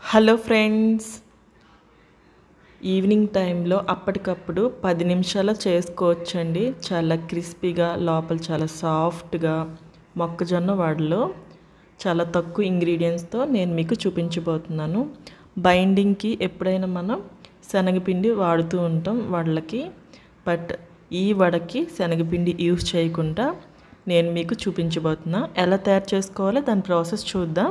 Hello friends, evening టైంలో అప్పటికప్పుడు 10 నిమిషాల్లో చేసుకోవచ్చండి. చాలా క్రిస్పీగా, లోపల చాలా సాఫ్ట్గా మొక్కజొన్న వడలు చాలా తక్కువ ఇంగ్రీడియంట్స్తో నేను మీకు చూపించబోతున్నాను. బైండింగ్కి ఎప్పుడైనా మనం శనగపిండి వాడుతూ ఉంటాం వడలకి, బట్ ఈ వడకి శనగపిండి యూస్ చేయకుండా నేను మీకు చూపించబోతున్నా. ఎలా తయారు చేసుకోవాలో దాని ప్రాసెస్ చూద్దాం.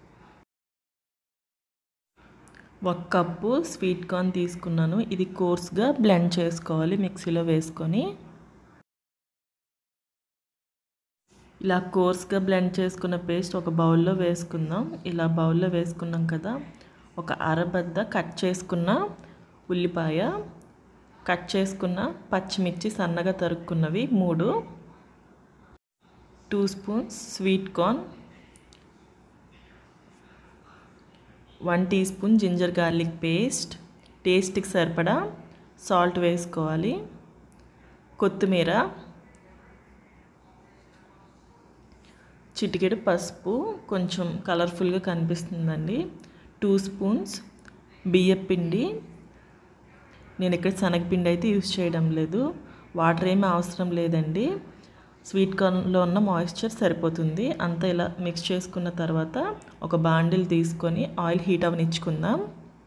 1 కప్పు స్వీట్ కార్న్ తీసుకున్నాను. ఇది కోర్స్గా బ్లెండ్ చేసుకోవాలి మిక్సీలో వేసుకొని. ఇలా కోర్స్గా బ్లెండ్ చేసుకున్న పేస్ట్ ఒక బౌల్లో వేసుకుందాం. ఇలా బౌల్లో వేసుకున్నాం కదా, ఒక అరబద్ద కట్ చేసుకున్న ఉల్లిపాయ, కట్ చేసుకున్న పచ్చిమిర్చి సన్నగా తరుక్కున్నవి 3, 2 spoons sweet corn, 1 teaspoon ginger garlic paste, టేస్ట్కి సరిపడా సాల్ట్ వేసుకోవాలి, కొత్తిమీర, చిటికెడు పసుపు, కొంచెం కలర్ఫుల్గా కనిపిస్తుందండి, 2 స్పూన్స్ బియ్యపిండి. నేను ఇక్కడ శనగపిండి అయితే యూస్ చేయడం లేదు. వాటర్ ఏమీ అవసరం లేదండి, స్వీట్ కార్న్లో ఉన్న మాయిశ్చర్ సరిపోతుంది. అంతా ఇలా మిక్స్ చేసుకున్న తర్వాత ఒక బాండిల్ తీసుకొని ఆయిల్ హీట్ అవనిచ్చుకుందాం.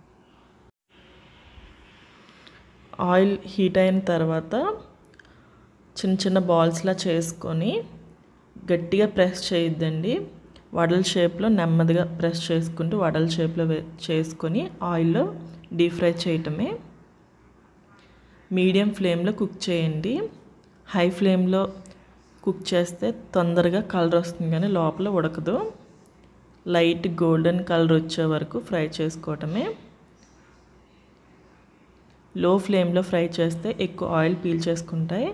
ఆయిల్ హీట్ అయిన తర్వాత చిన్న చిన్న బాల్స్లా చేసుకొని గట్టిగా ప్రెస్ చేయొద్దండి. వడల షేప్లో నెమ్మదిగా ప్రెస్ చేసుకుంటూ వడల షేప్లో చేసుకొని ఆయిల్లో డీప్ ఫ్రై చేయటమే. మీడియం ఫ్లేమ్లో కుక్ చేయండి. హై ఫ్లేమ్లో కుక్ చేస్తే తొందరగా కలర్ వస్తుంది కానీ లోపల ఉడకదు. లైట్ గోల్డెన్ కలర్ వచ్చే వరకు ఫ్రై చేసుకోవటమే. లో ఫ్లేమ్లో ఫ్రై చేస్తే ఎక్కువ ఆయిల్ పీల్ చేసుకుంటాయి.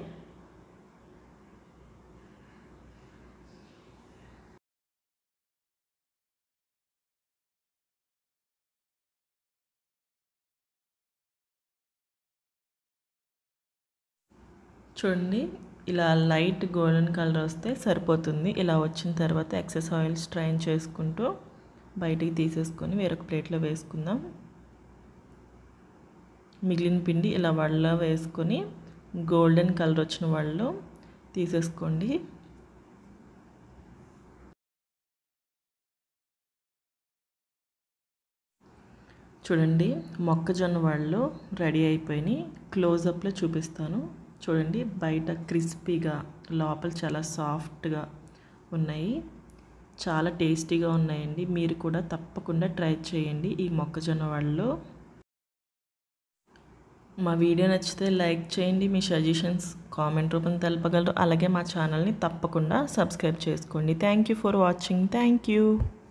చూడండి, ఇలా లైట్ గోల్డెన్ కలర్ వస్తే సరిపోతుంది. ఇలా వచ్చిన తర్వాత ఎక్సెస్ ఆయిల్ స్ట్రైన్ చేసుకుంటూ బయటికి తీసేసుకొని వేరొక ప్లేట్లో వేసుకుందాం. మిగిలిన పిండి ఇలా వడలో వేసుకొని గోల్డెన్ కలర్ వచ్చిన వడలో తీసేసుకోండి. చూడండి, మొక్కజొన్న వడలు రెడీ అయిపోయినాయి. క్లోజప్లో చూపిస్తాను. చూడండి, బయట క్రిస్పీగా, లోపల చాలా సాఫ్ట్గా ఉన్నాయి. చాలా టేస్టీగా ఉన్నాయండి. మీరు కూడా తప్పకుండా ట్రై చేయండి ఈ మొక్కజొన్న వడలు. మా వీడియో నచ్చితే లైక్ చేయండి. మీ సజెషన్స్ కామెంట్ రూపంలో తెలపగలరు. అలాగే మా ఛానల్ని తప్పకుండా సబ్స్క్రైబ్ చేసుకోండి. Thank you for watching. Thank you.